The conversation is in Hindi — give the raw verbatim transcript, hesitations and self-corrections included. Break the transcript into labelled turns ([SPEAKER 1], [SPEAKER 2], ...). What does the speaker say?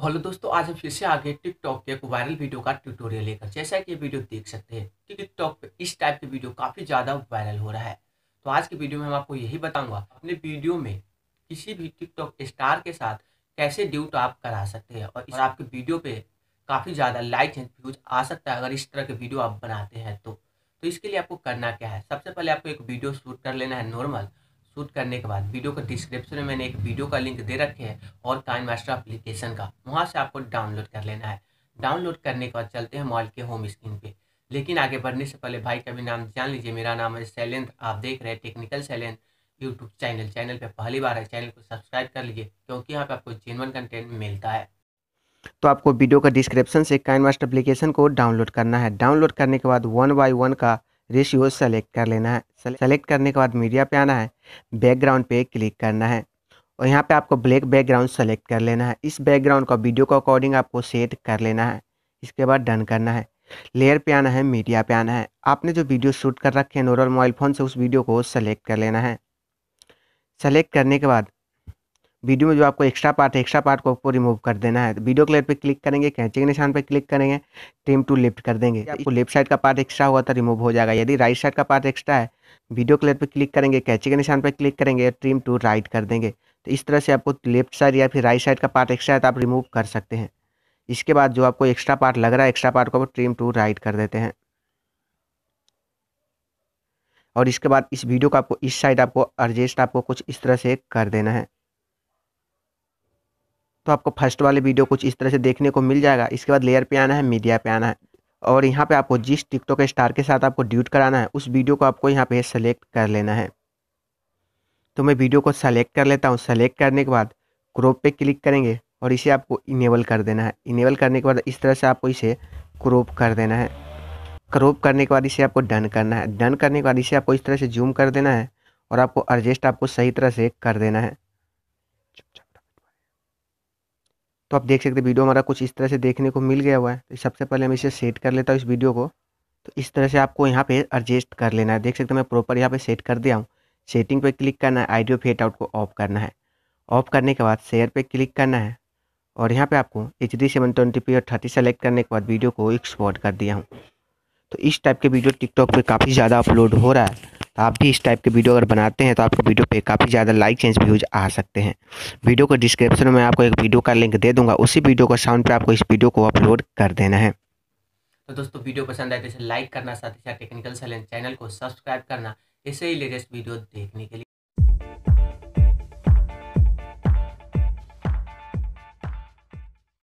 [SPEAKER 1] हेलो दोस्तों, आज हम फिर से आगे टिकटॉक के एक वायरल वीडियो का ट्यूटोरियल लेकर। जैसा कि ये वीडियो देख सकते हैं कि टिकटॉक पे इस टाइप के वीडियो काफ़ी ज़्यादा वायरल हो रहा है। तो आज की वीडियो में हम आपको यही बताऊंगा अपने वीडियो में किसी भी टिकटॉक स्टार के साथ कैसे ड्यूट आप करा सकते हैं और, और आपके वीडियो पे काफ़ी ज़्यादा लाइक एंड व्यूज आ सकता है अगर इस तरह के वीडियो आप बनाते हैं तो तो इसके लिए आपको करना क्या है। सबसे पहले आपको एक वीडियो शूट कर लेना है नॉर्मल। शूट करने के बाद वीडियो को डिस्क्रिप्शन में मैंने एक वीडियो का लिंक दे रखे हैं और काइन मास्टर एप्लीकेशन का, वहाँ से आपको डाउनलोड कर लेना है। डाउनलोड करने के बाद चलते हैं मोबाइल के होम स्क्रीन पे। लेकिन आगे बढ़ने से पहले भाई का भी नाम जान लीजिए। मेरा नाम है शैलेंद्र, आप देख रहे हैं technical Shailendra YouTube channel. Channel पे पहली बार है, चैनल को सब्सक्राइब कर लीजिए क्योंकि यहाँ पे आपको जेन्युइन कंटेंट मिलता है।
[SPEAKER 2] तो आपको वीडियो का डिस्क्रिप्शन से काइन मास्टर एप्लीकेशन को डाउनलोड करना है। डाउनलोड करने के बाद वन बाय वन का रेशियो सेलेक्ट कर लेना है। सेलेक्ट करने के बाद मीडिया पे आना है, बैकग्राउंड पे क्लिक करना है और यहाँ पे आपको ब्लैक बैकग्राउंड सेलेक्ट कर लेना है। इस बैकग्राउंड का वीडियो के अकॉर्डिंग आपको सेट कर लेना है। इसके बाद डन करना है। लेयर पे आना है, मीडिया पे आना है। आपने जो वीडियो शूट कर रखे हैं नॉर्मल मोबाइल फ़ोन से, उस वीडियो को सेलेक्ट कर लेना है। सेलेक्ट करने के बाद वीडियो में जो आपको एक्स्ट्रा पार्ट है, एक्स्ट्रा पार्ट को आपको रिमूव कर देना है। वीडियो क्लिप पे क्लिक करेंगे, कैंची के निशान पे क्लिक करेंगे, ट्रिम टू लेफ्ट कर देंगे। आपको लेफ्ट साइड का पार्ट एक्स्ट्रा हुआ तो रिमूव हो जाएगा। यदि राइट साइड का पार्ट एक्स्ट्रा है, वीडियो क्लिप पे क्लिक करेंगे, कैंची के निशान पे क्लिक करेंगे, ट्रिम टू राइट कर देंगे। तो इस तरह से आपको लेफ्ट साइड या फिर राइट साइड का पार्ट एक्स्ट्रा है तो आप रिमूव कर सकते हैं। इसके बाद जो आपको एक्स्ट्रा पार्ट लग रहा है, एक्स्ट्रा पार्ट को आप ट्रिम टू राइट कर देते हैं। और इसके बाद इस वीडियो को आपको इस साइड आपको एडजस्ट आपको कुछ इस तरह से कर देना है। तो आपको फर्स्ट वाले वीडियो कुछ इस तरह से देखने को मिल जाएगा। इसके बाद लेयर पे आना है, मीडिया पे आना है और यहाँ पे आपको जिस टिकटॉक स्टार के साथ आपको ड्यूट कराना है उस वीडियो को आपको यहाँ पे सेलेक्ट कर लेना है। तो मैं वीडियो को सेलेक्ट कर लेता हूँ। सेलेक्ट करने के बाद क्रॉप पे क्लिक करेंगे और इसे आपको इनेबल कर देना है। इनेबल करने के बाद इस तरह से आपको इसे क्रॉप कर देना है। क्रॉप करने के बाद इसे आपको डन करना है। डन करने के बाद इसे आपको इस तरह से जूम कर देना है और आपको एडजस्ट आपको सही तरह से कर देना है। तो आप देख सकते हैं वीडियो हमारा कुछ इस तरह से देखने को मिल गया हुआ है। तो सबसे पहले मैं इसे सेट कर लेता हूँ इस वीडियो को। तो इस तरह से आपको यहाँ पे एडजस्ट कर लेना है। देख सकते हैं मैं प्रॉपर यहाँ पे सेट कर दिया हूँ। सेटिंग पे क्लिक करना है, ऑडियो फेड आउट को ऑफ करना है। ऑफ करने के बाद शेयर पे क्लिक करना है और यहाँ पे आपको H D seven twenty P और थर्टी सेलेक्ट करने के बाद वीडियो को एक्सपोर्ट कर दिया हूँ। तो इस टाइप के वीडियो टिकटॉक पे काफ़ी ज़्यादा अपलोड हो रहा है। तो आप भी इस टाइप के वीडियो अगर बनाते हैं तो आपके वीडियो पे काफ़ी ज़्यादा लाइक एंड व्यूज आ सकते हैं। वीडियो को डिस्क्रिप्शन में आपको एक वीडियो का लिंक दे दूंगा, उसी वीडियो का साउंड पे आपको इस वीडियो को अपलोड कर देना है।
[SPEAKER 1] तो दोस्तों, वीडियो पसंद आए तो इसे लाइक करना, साथ ही साथ टेक्निकल शैलेंद्र चैनल को सब्सक्राइब करना ऐसे ही लेटेस्ट वीडियो देखने के लिए।